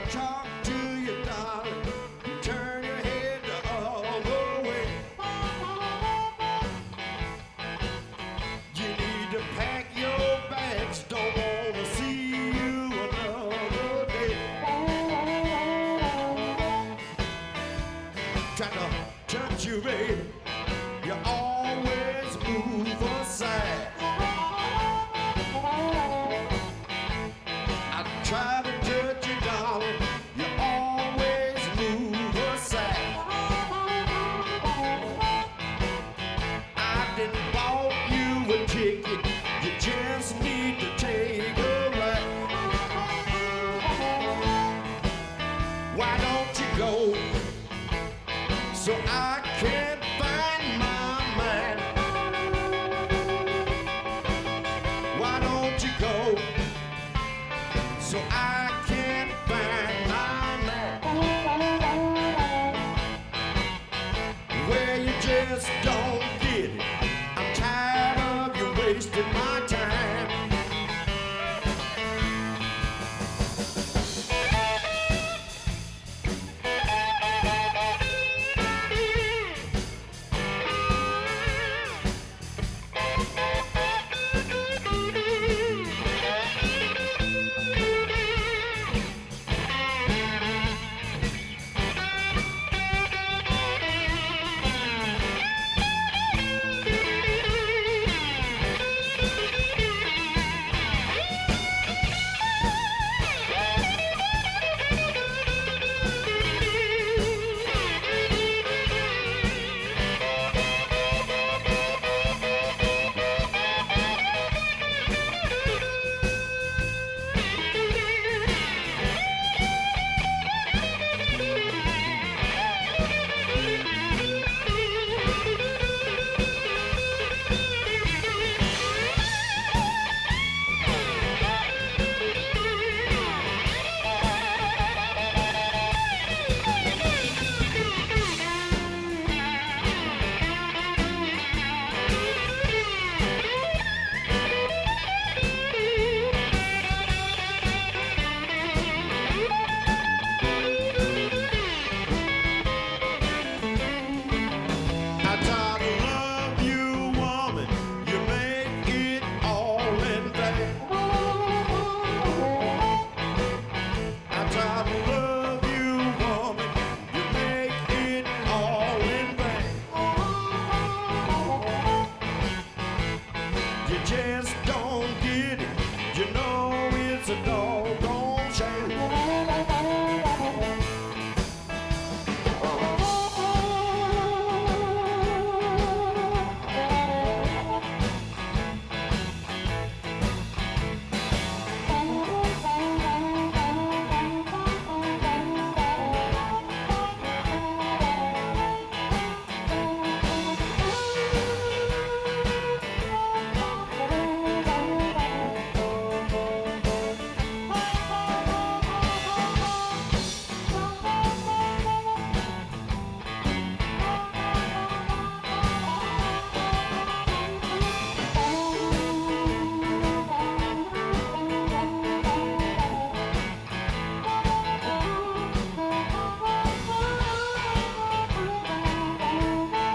talk to you, darling. You turn your head the other way. You need to pack your bags, don't wanna see you another day. Try to touch you, baby, you always move aside. I try to touch you, darling, you always move aside. I didn't bought you a ticket, you just need to take a ride. Why don't you go so I can find my mind? Why don't you go so I can find my mind? Where you just don't get it. I'm tired of you wasting my time. Just don't get it. You know it's a doggone shame.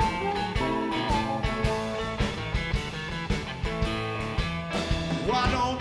Why don't